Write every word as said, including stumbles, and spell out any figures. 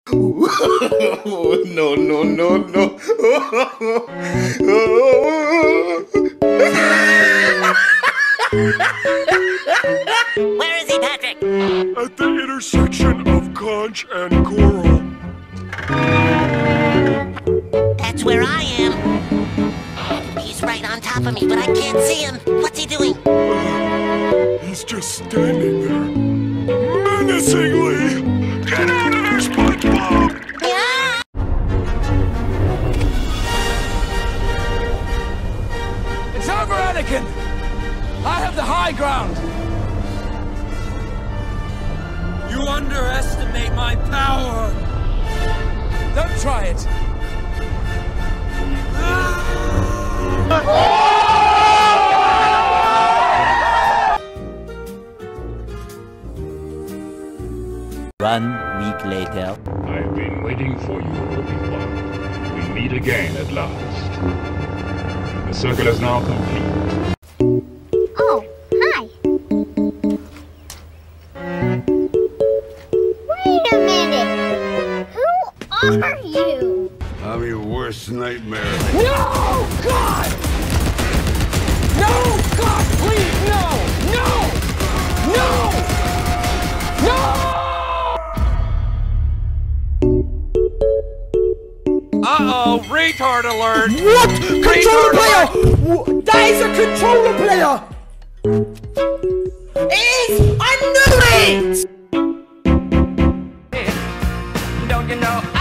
No, no, no, no. Where is he, Patrick? At the intersection of conch and coral. That's where I am. He's right on top of me, but I can't see him. What's he doing? He's just standing there. Menacingly! Get out of there, SpongeBob! Yeah! It's over, Anakin! I have the high ground! You underestimate my power! Don't try it! One week later. I've been waiting for you, Obi-Wan. We meet again at last. The circle is now complete. Oh, hi. Wait a minute. Who are you? I'm your worst nightmare. No! God! No! God, please, no! No! No! No! Uh-oh, retard alert! What? Controller player! Wh- That is a controller player! It is! I knew it! Don't you know